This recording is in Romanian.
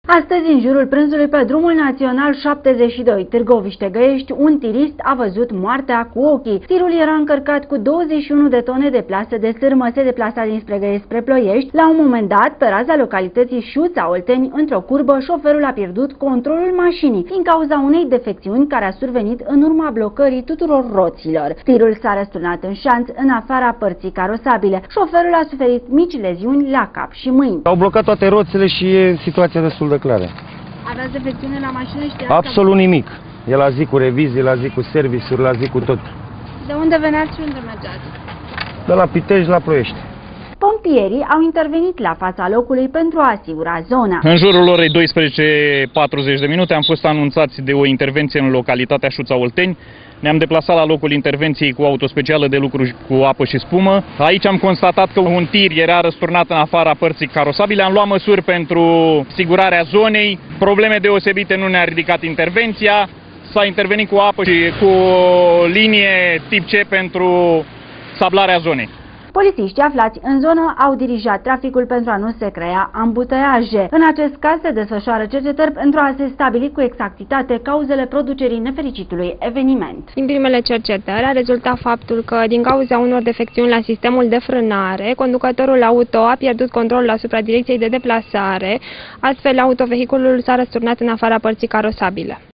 Astăzi, în jurul prânzului pe drumul național 72 Târgoviște-Găiești, un tirist a văzut moartea cu ochii. Tirul era încărcat cu 21 de tone de plasă de sârmă, se deplasa dinspre Găiești spre Ploiești. La un moment dat, pe raza localității Șuța-Olteni, într-o curbă, șoferul a pierdut controlul mașinii din cauza unei defecțiuni care a survenit în urma blocării tuturor roților. Tirul s-a răsturnat în șanț în afara părții carosabile. Șoferul a suferit mici leziuni la cap și mâini. Au blocat toate roțile și e situația destul de clară. Aveați defecțiune la mașină? Absolut nimic. E la zi cu revizii, la zi cu serviciuri, la zi cu tot. De unde veneați și unde mergeați? De la Pitești la Ploiești. Pompierii au intervenit la fața locului pentru a asigura zona. În jurul orei 12:40 de minute am fost anunțați de o intervenție în localitatea Șuța-Olteni. Ne-am deplasat la locul intervenției cu auto specială de lucru cu apă și spumă. Aici am constatat că un tir era răsturnat în afara părții carosabile. Am luat măsuri pentru asigurarea zonei. Probleme deosebite nu ne-a ridicat intervenția. S-a intervenit cu apă și cu linie tip C pentru sablarea zonei. Polițiștii aflați în zonă au dirijat traficul pentru a nu se crea ambuteiaje. În acest caz se desfășoară cercetări pentru a se stabili cu exactitate cauzele producerii nefericitului eveniment. Din primele cercetări a rezultat faptul că, din cauza unor defecțiuni la sistemul de frânare, conducătorul auto a pierdut controlul asupra direcției de deplasare, astfel autovehiculul s-a răsturnat în afara părții carosabile.